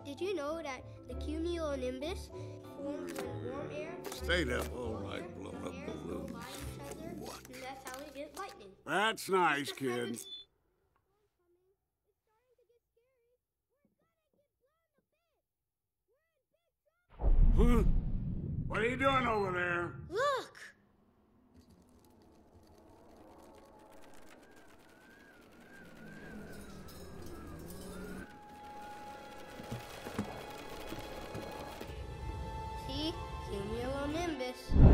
Did you know that the cumulonimbus forms when warm air... Stayed up all night blowing up balloons. What? And that's how we get lightning. That's nice, kid. Huh? What are you doing over there? Look! See? Cumulonimbus.